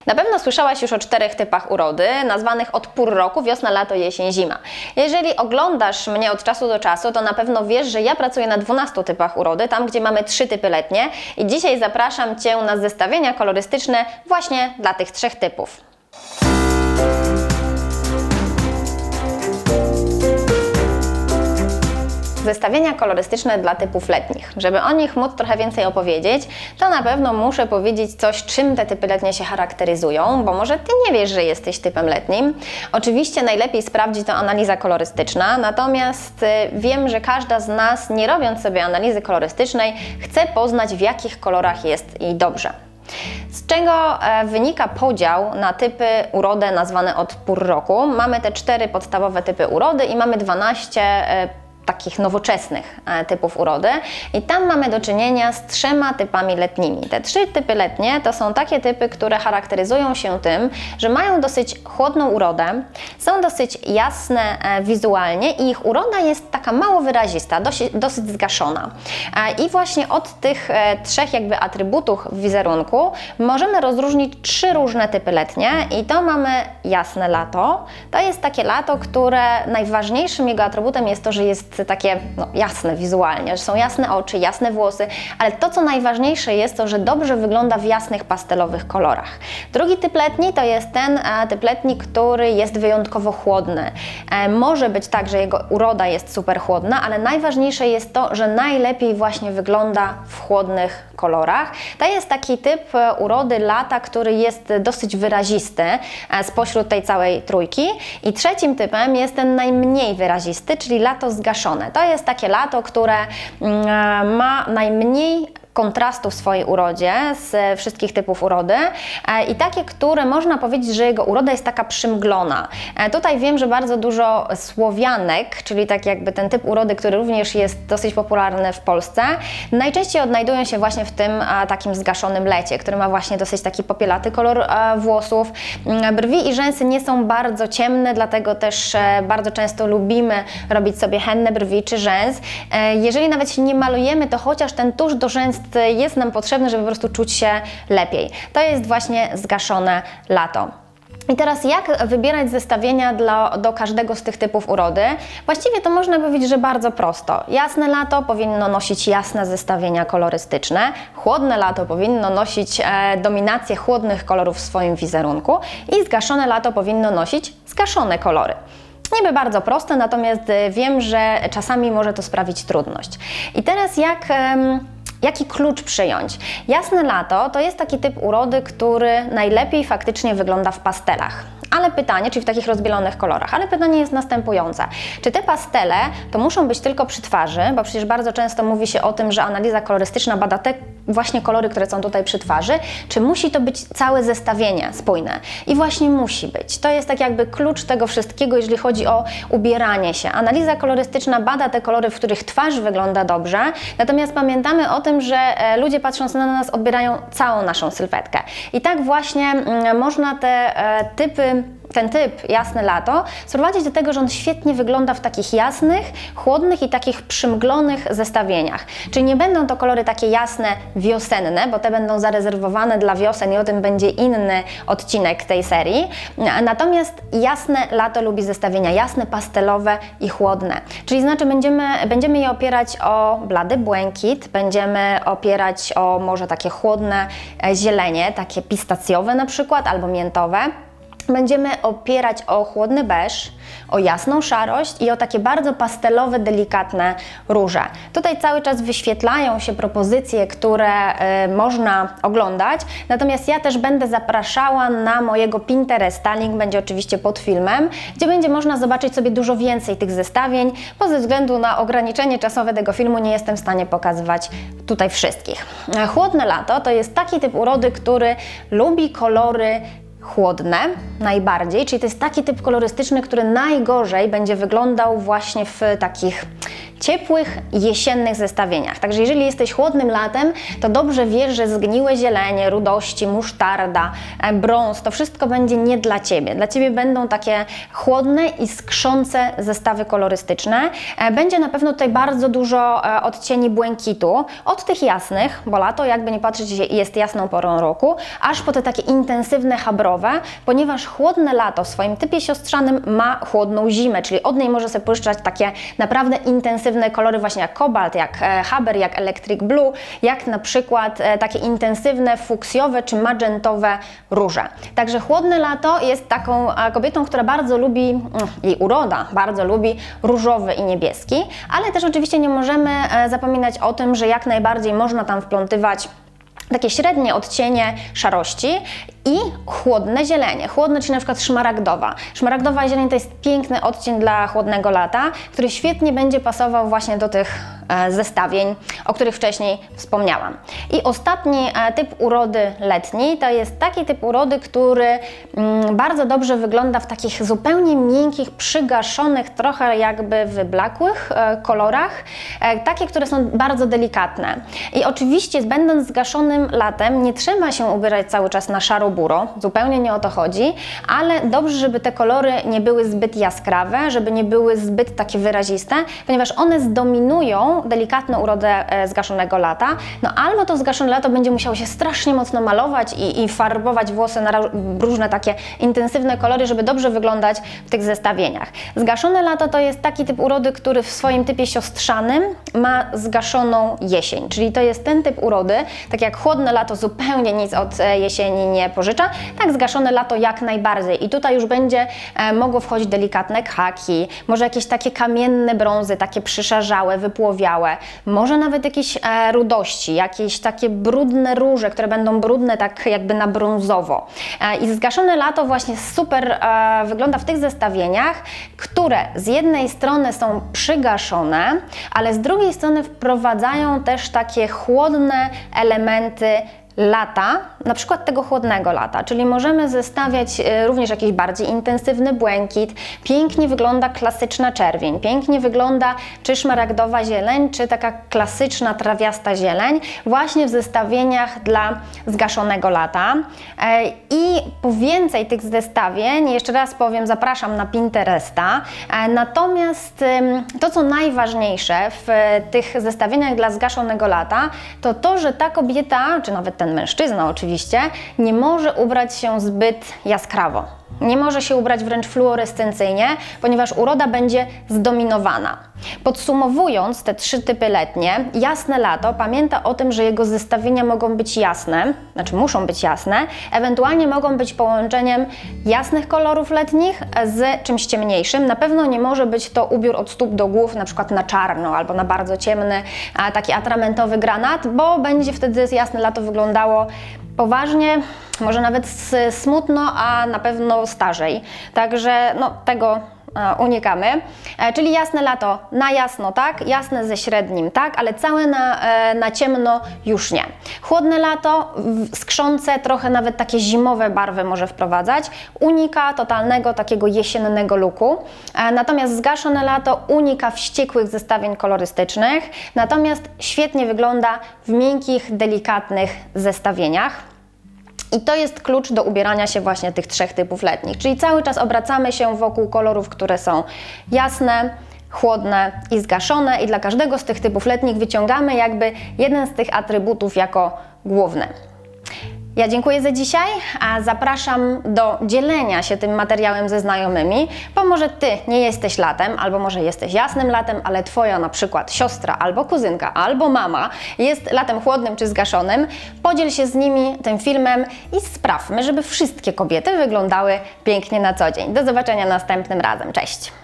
Na pewno słyszałaś już o 4 typach urody, nazwanych od pór roku: wiosna, lato, jesień, zima. Jeżeli oglądasz mnie od czasu do czasu, to na pewno wiesz, że ja pracuję na 12 typach urody, tam gdzie mamy 3 typy letnie, i dzisiaj zapraszam Cię na zestawienia kolorystyczne właśnie dla tych 3 typów. Zestawienia kolorystyczne dla typów letnich. Żeby o nich móc trochę więcej opowiedzieć, to na pewno muszę powiedzieć coś, czym te typy letnie się charakteryzują, bo może Ty nie wiesz, że jesteś typem letnim. Oczywiście najlepiej sprawdzi to analiza kolorystyczna, natomiast wiem, że każda z nas, nie robiąc sobie analizy kolorystycznej, chce poznać, w jakich kolorach jest jej dobrze. Z czego wynika podział na typy urody nazwane od pór roku. Mamy te 4 podstawowe typy urody i mamy 12 takich nowoczesnych typów urody i tam mamy do czynienia z 3 typami letnimi. Te 3 typy letnie to są takie typy, które charakteryzują się tym, że mają dosyć chłodną urodę, są dosyć jasne wizualnie i ich uroda jest taka mało wyrazista, dosyć zgaszona. I właśnie od tych 3 jakby atrybutów w wizerunku możemy rozróżnić 3 różne typy letnie i to mamy jasne lato. To jest takie lato, które najważniejszym jego atrybutem jest to, że jest takie jasne wizualnie, że są jasne oczy, jasne włosy, ale to, co najważniejsze, jest to, że dobrze wygląda w jasnych, pastelowych kolorach. Drugi typ letni to jest ten typ letni, który jest wyjątkowo chłodny. Może być tak, że jego uroda jest super chłodna, ale najważniejsze jest to, że najlepiej właśnie wygląda w chłodnych kolorach. To jest taki typ urody lata, który jest dosyć wyrazisty spośród tej całej trójki. I trzecim typem jest ten najmniej wyrazisty, czyli lato zgaszone. To jest takie lato, które ma najmniej kontrastu w swojej urodzie z wszystkich typów urody i takie, które można powiedzieć, że jego uroda jest taka przymglona. Tutaj wiem, że bardzo dużo słowianek, czyli tak jakby ten typ urody, który również jest dosyć popularny w Polsce, najczęściej odnajdują się właśnie w tym takim zgaszonym lecie, który ma właśnie dosyć taki popielaty kolor włosów. Brwi i rzęsy nie są bardzo ciemne, dlatego też bardzo często lubimy robić sobie henne brwi czy rzęs. Jeżeli nawet się nie malujemy, to chociaż ten tusz do rzęs jest nam potrzebny, żeby po prostu czuć się lepiej. To jest właśnie zgaszone lato. I teraz jak wybierać zestawienia do każdego z tych typów urody? Właściwie to można powiedzieć, że bardzo prosto. Jasne lato powinno nosić jasne zestawienia kolorystyczne, chłodne lato powinno nosić dominację chłodnych kolorów w swoim wizerunku i zgaszone lato powinno nosić zgaszone kolory. Niby bardzo proste, natomiast wiem, że czasami może to sprawić trudność. I teraz jaki klucz przyjąć? Jasne lato to jest taki typ urody, który najlepiej faktycznie wygląda w pastelach. Ale pytanie, czyli w takich rozbielonych kolorach, ale pytanie jest następujące. Czy te pastele to muszą być tylko przy twarzy? Bo przecież bardzo często mówi się o tym, że analiza kolorystyczna bada te właśnie kolory, które są tutaj przy twarzy. Czy musi to być całe zestawienie spójne? I właśnie musi być. To jest tak jakby klucz tego wszystkiego, jeżeli chodzi o ubieranie się. Analiza kolorystyczna bada te kolory, w których twarz wygląda dobrze, natomiast pamiętamy o tym, że ludzie patrząc na nas odbierają całą naszą sylwetkę. I tak właśnie można ten typ jasne lato sprowadzić do tego, że on świetnie wygląda w takich jasnych, chłodnych i takich przymglonych zestawieniach. Czyli nie będą to kolory takie jasne, wiosenne, bo te będą zarezerwowane dla wiosen i o tym będzie inny odcinek tej serii. Natomiast jasne lato lubi zestawienia jasne, pastelowe i chłodne. Czyli znaczy będziemy je opierać o blady błękit, będziemy opierać o może takie chłodne zielenie, takie pistacjowe na przykład albo miętowe. Będziemy opierać o chłodny beż, o jasną szarość i o takie bardzo pastelowe, delikatne róże. Tutaj cały czas wyświetlają się propozycje, które można oglądać, natomiast ja też będę zapraszała na mojego Pinteresta, link będzie oczywiście pod filmem, gdzie będzie można zobaczyć sobie dużo więcej tych zestawień, bo ze względu na ograniczenie czasowe tego filmu nie jestem w stanie pokazywać tutaj wszystkich. Chłodne lato to jest taki typ urody, który lubi kolory chłodne najbardziej, czyli to jest taki typ kolorystyczny, który najgorzej będzie wyglądał właśnie w takich ciepłych, jesiennych zestawieniach. Także jeżeli jesteś chłodnym latem, to dobrze wiesz, że zgniłe zielenie, rudości, musztarda, brąz, to wszystko będzie nie dla Ciebie. Dla Ciebie będą takie chłodne i skrzące zestawy kolorystyczne. Będzie na pewno tutaj bardzo dużo odcieni błękitu, od tych jasnych, bo lato, jakby nie patrzeć, jest jasną porą roku, aż po te takie intensywne chabrowe, ponieważ chłodne lato w swoim typie siostrzanym ma chłodną zimę, czyli od niej może sobie puszczać takie naprawdę intensywne kolory, właśnie jak kobalt, jak haber, jak electric blue, jak na przykład takie intensywne, fuksjowe czy magentowe róże. Także chłodne lato jest taką kobietą, która bardzo lubi, jej uroda bardzo lubi różowy i niebieski, ale też oczywiście nie możemy zapominać o tym, że jak najbardziej można tam wplątywać takie średnie odcienie szarości i chłodne zielenie. Chłodne, czyli na przykład szmaragdowa. Szmaragdowa zieleń to jest piękny odcień dla chłodnego lata, który świetnie będzie pasował właśnie do tych zestawień, o których wcześniej wspomniałam. I ostatni typ urody letniej to jest taki typ urody, który bardzo dobrze wygląda w takich zupełnie miękkich, przygaszonych, trochę jakby wyblakłych kolorach, takie, które są bardzo delikatne. I oczywiście, będąc zgaszonym latem, nie trzeba się ubierać cały czas na szaro-buro, zupełnie nie o to chodzi, ale dobrze, żeby te kolory nie były zbyt jaskrawe, żeby nie były zbyt takie wyraziste, ponieważ one zdominują delikatną urodę zgaszonego lata, no albo to zgaszone lato będzie musiało się strasznie mocno malować i farbować włosy na różne takie intensywne kolory, żeby dobrze wyglądać w tych zestawieniach. Zgaszone lato to jest taki typ urody, który w swoim typie siostrzanym ma zgaszoną jesień, czyli to jest ten typ urody, tak jak chłodne lato zupełnie nic od jesieni nie pożycza, tak zgaszone lato jak najbardziej. I tutaj już będzie mogło wchodzić delikatne khaki, może jakieś takie kamienne brązy, takie przyszarzałe, wypłowiałe, może nawet jakieś rudości, jakieś takie brudne róże, które będą brudne tak jakby na brązowo. I zgaszone lato właśnie super wygląda w tych zestawieniach, które z jednej strony są przygaszone, ale z drugiej strony wprowadzają też takie chłodne elementy lata, na przykład tego chłodnego lata, czyli możemy zestawiać również jakiś bardziej intensywny błękit, pięknie wygląda klasyczna czerwień, pięknie wygląda czy szmaragdowa zieleń, czy taka klasyczna trawiasta zieleń, właśnie w zestawieniach dla zgaszonego lata. I po więcej tych zestawień, jeszcze raz powiem, zapraszam na Pinteresta, natomiast to, co najważniejsze w tych zestawieniach dla zgaszonego lata, to to, że ta kobieta, czy nawet ten mężczyzna oczywiście, nie może ubrać się zbyt jaskrawo. Nie może się ubrać wręcz fluorescencyjnie, ponieważ uroda będzie zdominowana. Podsumowując te trzy typy letnie, jasne lato pamięta o tym, że jego zestawienia mogą być jasne, znaczy muszą być jasne, ewentualnie mogą być połączeniem jasnych kolorów letnich z czymś ciemniejszym. Na pewno nie może być to ubiór od stóp do głów, na przykład na czarno albo na bardzo ciemny, taki atramentowy granat, bo będzie wtedy jasne lato wyglądało poważnie, może nawet smutno, a na pewno starzej. Także no, tego unikamy. Czyli jasne lato na jasno, tak, jasne ze średnim, tak, ale całe na ciemno już nie. Chłodne lato, skrzące, trochę nawet takie zimowe barwy może wprowadzać, unika totalnego takiego jesiennego looku. Natomiast zgaszone lato unika wściekłych zestawień kolorystycznych, natomiast świetnie wygląda w miękkich, delikatnych zestawieniach. I to jest klucz do ubierania się właśnie tych trzech typów letnich, czyli cały czas obracamy się wokół kolorów, które są jasne, chłodne i zgaszone i dla każdego z tych typów letnich wyciągamy jakby jeden z tych atrybutów jako główny. Ja dziękuję za dzisiaj, a zapraszam do dzielenia się tym materiałem ze znajomymi, bo może Ty nie jesteś latem, albo może jesteś jasnym latem, ale Twoja na przykład siostra, albo kuzynka, albo mama jest latem chłodnym czy zgaszonym. Podziel się z nimi tym filmem i sprawmy, żeby wszystkie kobiety wyglądały pięknie na co dzień. Do zobaczenia następnym razem. Cześć!